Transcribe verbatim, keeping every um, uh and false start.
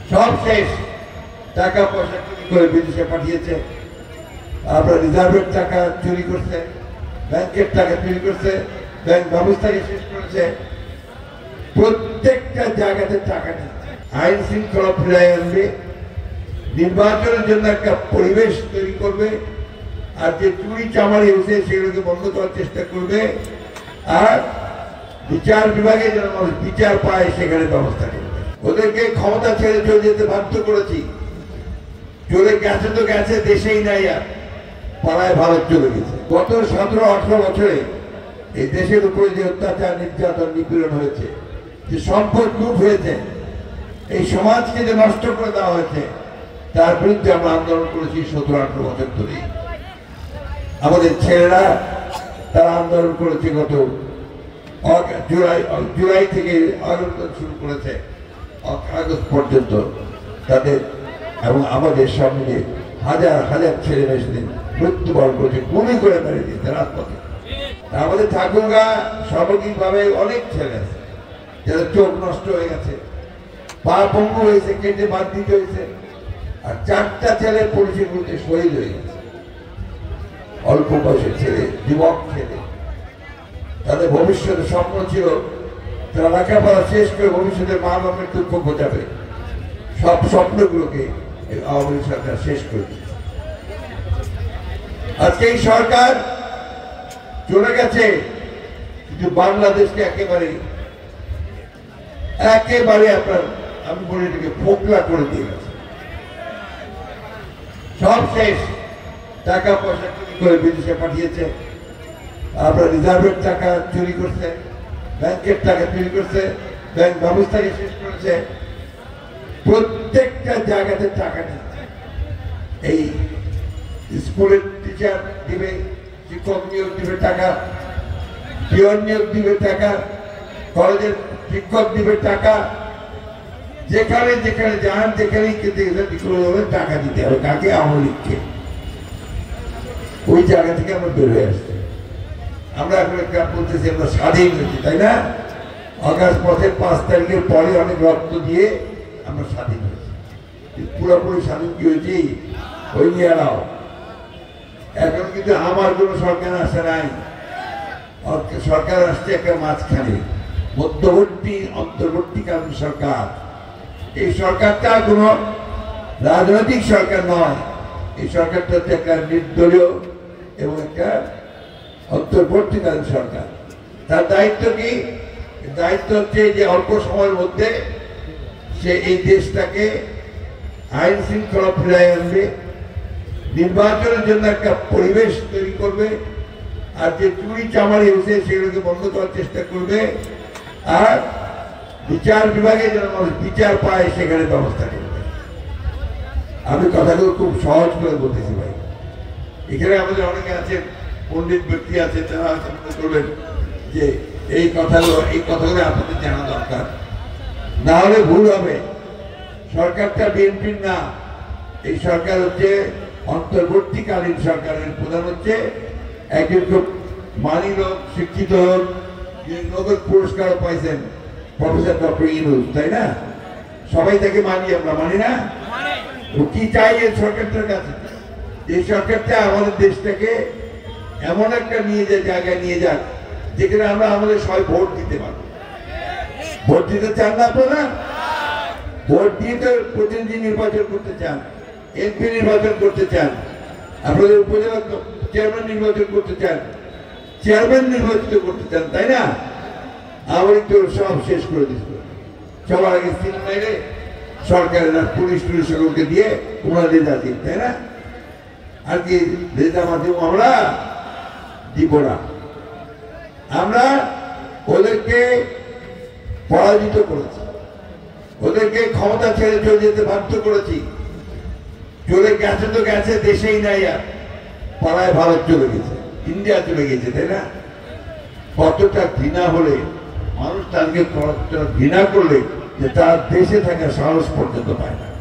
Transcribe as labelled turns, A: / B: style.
A: সব শেষ। টাকা পয়সা চুরি করে বিদেশে পাঠিয়েছে, আপনার রিজার্ভের টাকা চুরি করছে, ব্যাংকের টাকা চুরি করছে, ব্যাংক ব্যবস্থাকে শেষ করেছে, প্রত্যেকটা জায়গাতে টাকা নিচ্ছে। আইন শৃঙ্খলা ফিরিয়ে আনবে, নির্বাচনের জন্য একটা পরিবেশ তৈরি করবে, আর যে চুরি চামারি হয়েছে সেগুলোকে বন্ধ করার চেষ্টা করবে, আর বিচার বিভাগে যেন মানুষ বিচার পায় সেখানে ব্যবস্থা করবে। ওদেরকে ক্ষমতা ছেড়ে চলে যেতে বাধ্য করেছি, চলে গেছে তো গেছে, দেশেই নাই, আর পাড়ায় ভারত চলে গেছে। গত সতেরো আঠারো বছরে এই দেশের উপরে যে অত্যাচার, নির্যাতন, নিপীড়ন হয়েছে, যে সম্পদ লুট হয়েছে, এই সমাজকে যে নষ্ট করে দেওয়া হয়েছে, তার বিরুদ্ধে আমরা আন্দোলন করেছি সতেরো আঠারো বছর ধরে। আমাদের ছেলেরা তারা আন্দোলন করেছে, গত জুলাই জুলাই থেকে আন্দোলন শুরু করেছে আগস্ট পর্যন্ত তাদের, এবং আমাদের সামনে হাজার হাজার ছেলে মেয়ে সেদিন মৃত্যুবরণ করেছে, গুলি করে মেরে দিয়েছে রাজপথে। আমাদের ঠাকুরগা সামগ্রিকভাবে অনেক ছেলে আছে যাদের চোখ নষ্ট হয়ে গেছে, পা পঙ্গু হয়েছে, কেটে বাদ দিতে হয়েছে, আর চারটা ছেলে পুলিশের গুলিতে শহীদ হয়ে গেছে। অল্প বয়সের ছেলে, যুবক ছেলে, তাদের ভবিষ্যতের স্বপ্ন ছিল তারা লেখাপড়া শেষ করে ভবিষ্যতের মা বাবার দুঃখ বোঝাবে, সব স্বপ্নগুলোকে আওয়ামী লীগ সরকার শেষ করে দিয়েছে। আজকে এই সরকার চলে গেছে, কিন্তু বাংলাদেশকে একেবারে একেবারে আপনার আমি বলি এটাকে ফোকলা করে দিয়ে গেছে। সব শেষ। টাকা পয়সা চুরি করে বিদেশে পাঠিয়েছে, আপনার রিজার্ভের টাকা চুরি করছে, ব্যাংকের টাকা চুরি করছে, ব্যাংক ব্যবস্থাকে শেষ করেছে, প্রত্যেকটা জায়গাতে টাকা নিচ্ছে। এই স্কুলের টিচার দিবে, শিক্ষক নিয়োগ দিবে টাকা, পিয়ন নিয়োগ দিবে টাকা, কলেজের শিক্ষক দিবে টাকা, যেখানে যেখানে যান যেখানেই খেতে গেলে টাকা দিতে হবে। কাকে? আওয়ামী লীগকে। ওই জায়গা থেকে আমরা বের হয়ে আসছি। আমরা এখন একটা বলতেছি আমরা স্বাধীন হয়েছি, তাই না? আগস্ট পথের পাঁচ তারিখের পরে অনেক রক্ত দিয়ে আমরা স্বাধীন হয়েছি। পুরোপুরি স্বাধীন কি হয়েছি ওই নিয়ে নাও। এখন কিন্তু আমার কোনো সরকার আসে নাই, সরকার আসছে একটা মাঝখানে মধ্যবর্তী অন্তর্বর্তীকালীন সরকার। এই সরকারটা কোনো রাজনৈতিক সরকার নয়, এই সরকারটা হচ্ছে একটা নির্দলীয় এবং একটা অন্তর্বর্তীকালীন সরকার। তার দায়িত্ব কি? দায়িত্ব হচ্ছে যে অল্প সময়ের মধ্যে সে এই দেশটাকে আইন শৃঙ্খলা ফিরিয়ে আনবে, নির্বাচনের জন্য একটা পরিবেশ তৈরি করবে, আর যে চুরি চামারি হয়েছে সেগুলোকে বন্ধ করার চেষ্টা করবে, আর বিচার বিভাগে যেন মানুষ বিচার পায় সেখানে ব্যবস্থা করবে। আমি কথাগুলো খুব সহজ করে বলতেছি ভাই। এখানে আমাদের অনেকে আছেন, পণ্ডিত ব্যক্তি আছে, তারা মনে করবেন যে এই কথাগুলো এই কথাগুলো আপনাদের জানা দরকার, না হলে ভুল হবে। সরকারটা বিএনপির না, এই সরকার হচ্ছে অন্তর্বর্তীকালীন সরকারের প্রধান হচ্ছে একজন খুব মানি লোক, শিক্ষিত লোক, নোবেল পুরস্কারও পাইছেন, প্রফেসর ডক্টর ইউনূস, তাই না? সবাই তাকে মানি, আমরা মানি না? কি চাই এই সরকারটার কাছে? এই সরকারটা আমাদের দেশটাকে এমন একটা নিয়ে যায় জায়গায় নিয়ে যাক যেখানে আমরা আমাদের সবাই ভোট দিতে পারবো। ভোট দিতে চান না আপনারা? ভোট দিয়ে তো প্রতিনিধি নির্বাচন করতে চান, এমপি নির্বাচন করতে চান, আপনাদের উপজেলা চেয়ারম্যান নির্বাচন করতে চান, চেয়ারম্যান নির্বাচিত করতে চান, তাই না? আমার তো সব শেষ করে দিচ্ছিল। সবার আগে সিল মাইরে সরকারের পুলিশ টুলিশ সকলকে দিয়ে ওনারা রেজা দিন, তাই না? আর কি রেজা মাধ্যমে আমরা দিব না। আমরা ওদেরকে পরাজিত করেছি, ওদেরকে ক্ষমতা ছেড়ে চলে যেতে বাধ্য করেছি, চলে গেছে তো গেছে, দেশেই নাই, আর পাড়ায় ভারত চলে গেছে, ইন্ডিয়া চলে গেছে, তাই না? কতটা ঘৃণা হলে মানুষ তাকে ঘৃণা করলে যে তার দেশে থাকার সাহস পর্যন্ত পায় না।